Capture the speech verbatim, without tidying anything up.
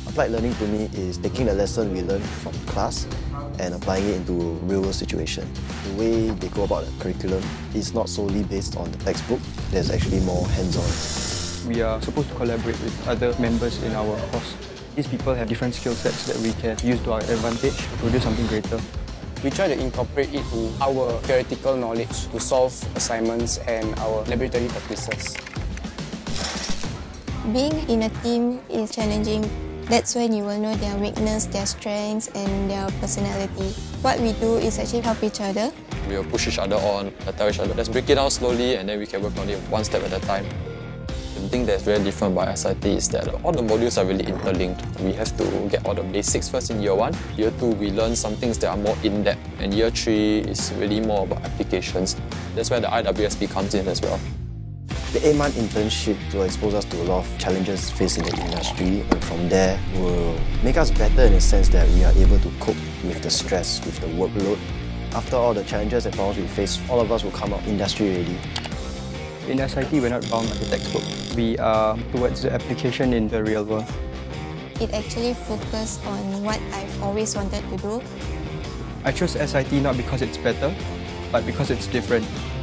Applied learning to me is taking the lesson we learn from class and applying it into real-world situation. The way they go about the curriculum is not solely based on the textbook, there's actually more hands-on. We are supposed to collaborate with other members in our course. These people have different skill sets that we can use to our advantage to produce something greater. We try to incorporate it to our theoretical knowledge to solve assignments and our laboratory practices. Being in a team is challenging. That's when you will know their weakness, their strengths and their personality. What we do is actually help each other. We will push each other on, tell each other, let's break it down slowly and then we can work on it one step at a time. The thing that's very different by S I T is that all the modules are really interlinked. We have to get all the basics first in year one. Year two, we learn some things that are more in-depth. And year three is really more about applications. That's where the I W S P comes in as well. The eight-month internship will expose us to a lot of challenges faced in the industry, and from there will make us better in the sense that we are able to cope with the stress, with the workload. After all the challenges and problems we face, all of us will come out industry ready. In S I T, we're not bound by the textbook. We are towards the application in the real world. It actually focuses on what I've always wanted to do. I chose S I T not because it's better, but because it's different.